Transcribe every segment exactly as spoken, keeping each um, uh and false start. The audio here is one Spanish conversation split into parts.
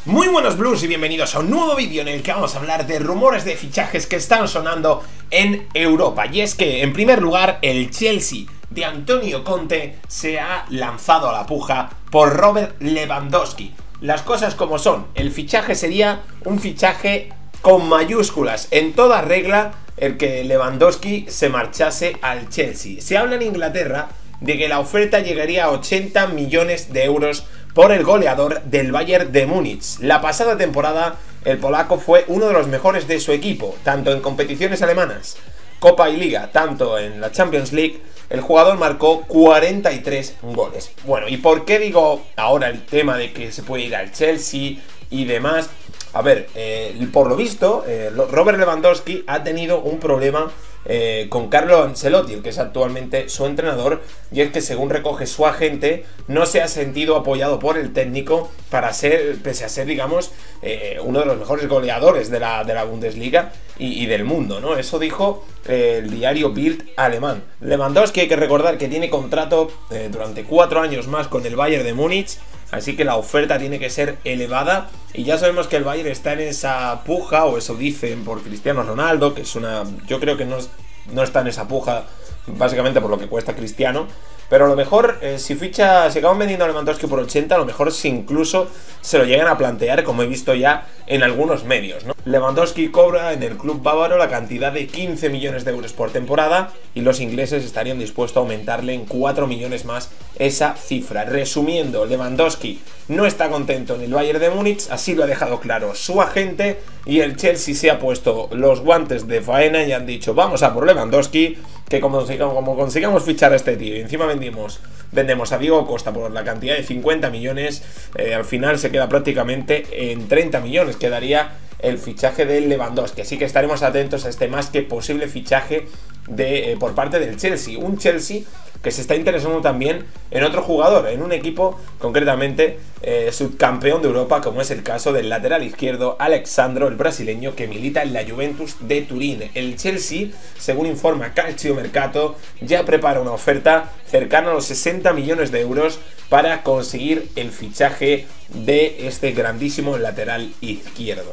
Muy buenos Blues y bienvenidos a un nuevo vídeo en el que vamos a hablar de rumores de fichajes que están sonando en Europa. Y es que, en primer lugar, el Chelsea de Antonio Conte se ha lanzado a la puja por Robert Lewandowski. Las cosas como son, el fichaje sería un fichaje con mayúsculas, en toda regla el que Lewandowski se marchase al Chelsea. Se habla en Inglaterra de que la oferta llegaría a ochenta millones de euros por el goleador del Bayern de Múnich. La pasada temporada el polaco fue uno de los mejores de su equipo, tanto en competiciones alemanas, Copa y Liga, tanto en la Champions League. El jugador marcó cuarenta y tres goles. Bueno, ¿y por qué digo ahora el tema de que se puede ir al Chelsea y demás? A ver, eh, por lo visto, eh, Robert Lewandowski ha tenido un problema eh, con Carlo Ancelotti, el que es actualmente su entrenador, y es que, según recoge su agente, no se ha sentido apoyado por el técnico para ser, pese a ser, digamos, eh, uno de los mejores goleadores de la, de la Bundesliga y, y del mundo, ¿no? Eso dijo eh, el diario Bild alemán. Lewandowski, hay que recordar que tiene contrato eh, durante cuatro años más con el Bayern de Múnich, así que la oferta tiene que ser elevada. Y ya sabemos que el Bayern está en esa puja, o eso dicen, por Cristiano Ronaldo, que es una... Yo creo que no, no está en esa puja, básicamente por lo que cuesta Cristiano. Pero a lo mejor, eh, si ficha, si acaban vendiendo a Lewandowski por ochenta, a lo mejor si incluso se lo llegan a plantear, como he visto ya en algunos medios, ¿no? Lewandowski cobra en el club bávaro la cantidad de quince millones de euros por temporada, y los ingleses estarían dispuestos a aumentarle en cuatro millones más esa cifra. Resumiendo, Lewandowski no está contento en el Bayern de Múnich, así lo ha dejado claro su agente, y el Chelsea se ha puesto los guantes de faena y han dicho: vamos a por Lewandowski, que como consigamos, como consigamos fichar a este tío y encima vendimos, vendemos a Diego Costa por la cantidad de cincuenta millones, eh, al final se queda prácticamente en treinta millones, quedaría el fichaje de Lewandowski. Así que estaremos atentos a este más que posible fichaje de, eh, por parte del Chelsea. Un Chelsea que se está interesando también en otro jugador, en un equipo concretamente eh, subcampeón de Europa, como es el caso del lateral izquierdo Alex Sandro, el brasileño, que milita en la Juventus de Turín. El Chelsea, según informa Calciomercato, ya prepara una oferta cercana a los sesenta millones de euros para conseguir el fichaje de este grandísimo lateral izquierdo.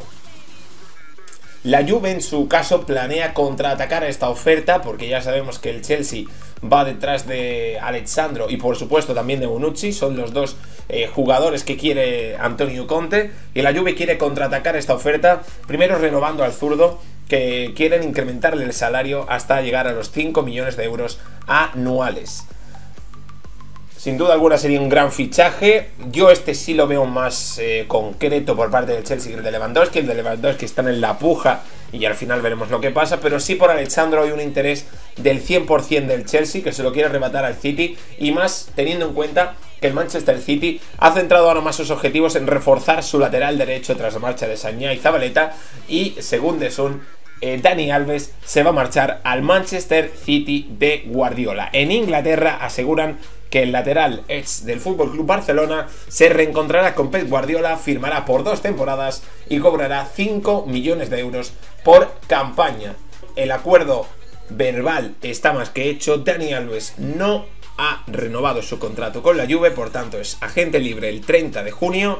La Juve, en su caso, planea contraatacar a esta oferta, porque ya sabemos que el Chelsea va detrás de Alexandro y, por supuesto, también de Bonucci. Son los dos eh, jugadores que quiere Antonio Conte, y la Juve quiere contraatacar esta oferta, primero renovando al zurdo, que quieren incrementarle el salario hasta llegar a los cinco millones de euros anuales. Sin duda alguna sería un gran fichaje. Yo este sí lo veo más eh, concreto por parte del Chelsea que el de Lewandowski. El de Lewandowski están en la puja y al final veremos lo que pasa. Pero sí, por Alexandro hay un interés del cien por cien del Chelsea, que se lo quiere arrebatar al City. Y más teniendo en cuenta que el Manchester City ha centrado ahora más sus objetivos en reforzar su lateral derecho tras la marcha de Sagna y Zabaleta. Y según The Sun, Eh, Dani Alves se va a marchar al Manchester City de Guardiola. En Inglaterra aseguran que el lateral ex del F C Barcelona se reencontrará con Pep Guardiola, firmará por dos temporadas y cobrará cinco millones de euros por campaña. El acuerdo verbal está más que hecho. Dani Alves no ha renovado su contrato con la Juve, por tanto es agente libre el treinta de junio.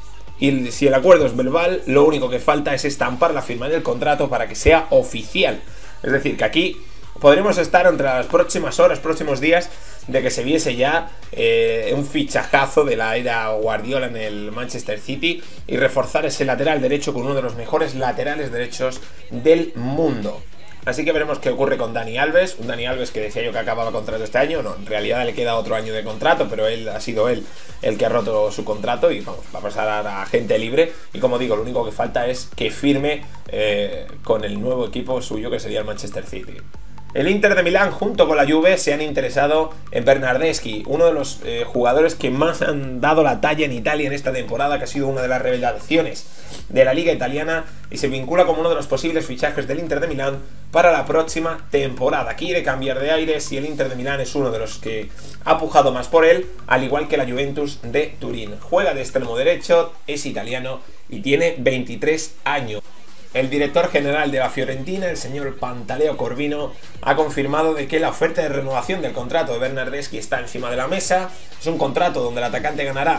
Y si el acuerdo es verbal, lo único que falta es estampar la firma del contrato para que sea oficial. Es decir, que aquí podremos estar entre las próximas horas, próximos días, de que se viese ya eh, un fichajazo de la era Guardiola en el Manchester City y reforzar ese lateral derecho con uno de los mejores laterales derechos del mundo. Así que veremos qué ocurre con Dani Alves. Un Dani Alves que decía yo que acababa contrato este año. No, en realidad le queda otro año de contrato, pero él ha sido él el que ha roto su contrato y vamos, va a pasar a agente libre. Y como digo, lo único que falta es que firme eh, con el nuevo equipo suyo, que sería el Manchester City. El Inter de Milán junto con la Juve se han interesado en Bernardeschi, uno de los eh, jugadores que más han dado la talla en Italia en esta temporada, que ha sido una de las revelaciones de la liga italiana y se vincula como uno de los posibles fichajes del Inter de Milán para la próxima temporada. Quiere cambiar de aires y el Inter de Milán es uno de los que ha pujado más por él, al igual que la Juventus de Turín. Juega de extremo derecho, es italiano y tiene veintitrés años. El director general de la Fiorentina, el señor Pantaleo Corvino, ha confirmado de que la oferta de renovación del contrato de Bernardeschi está encima de la mesa. Es un contrato donde el atacante ganará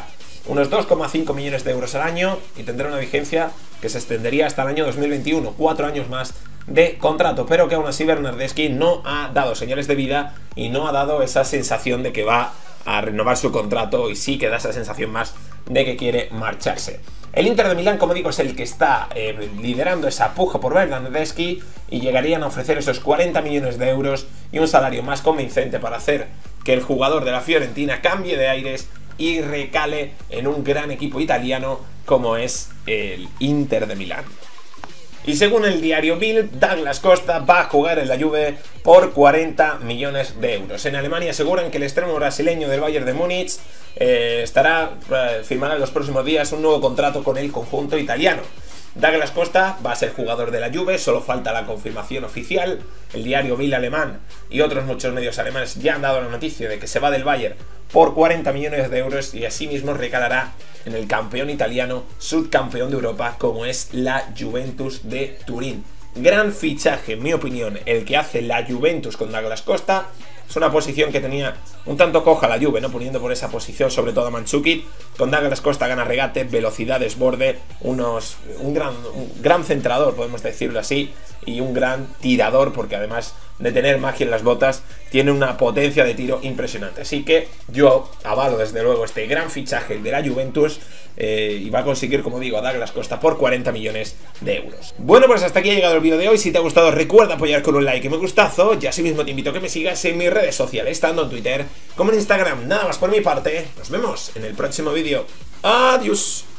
unos dos coma cinco millones de euros al año y tendrá una vigencia que se extendería hasta el año dos mil veintiuno, cuatro años más de contrato, pero que aún así Bernardeschi no ha dado señales de vida y no ha dado esa sensación de que va a renovar su contrato, y sí que da esa sensación más de que quiere marcharse. El Inter de Milán, como digo, es el que está eh, liderando esa puja por Bernardeschi y llegarían a ofrecer esos cuarenta millones de euros y un salario más convincente para hacer que el jugador de la Fiorentina cambie de aires y recale en un gran equipo italiano como es el Inter de Milán. Y según el diario Bild, Douglas Costa va a jugar en la Juve por cuarenta millones de euros. En Alemania aseguran que el extremo brasileño del Bayern de Múnich eh, estará eh, firmará en los próximos días un nuevo contrato con el conjunto italiano. Douglas Costa va a ser jugador de la Juve, solo falta la confirmación oficial. El diario Bild alemán y otros muchos medios alemanes ya han dado la noticia de que se va del Bayern por cuarenta millones de euros y asimismo recalará en el campeón italiano, subcampeón de Europa, como es la Juventus de Turín. Gran fichaje, en mi opinión, el que hace la Juventus con Douglas Costa. Es una posición que tenía un tanto coja la Juve, ¿no? Poniendo por esa posición sobre todo a Mandzukic. Con Douglas Costa gana regate, velocidad, desborde, unos, un, gran, un gran centrador, podemos decirlo así, y un gran tirador, porque además de tener magia en las botas, tiene una potencia de tiro impresionante. Así que yo avalo desde luego este gran fichaje de la Juventus eh, y va a conseguir, como digo, a Douglas Costa por cuarenta millones de euros. Bueno, pues hasta aquí ha llegado el vídeo de hoy. Si te ha gustado, recuerda apoyar con un like y me gustazo, y asimismo te invito a que me sigas en mis redes sociales, tanto en Twitter como en Instagram. Nada más por mi parte, nos vemos en el próximo vídeo. Adiós.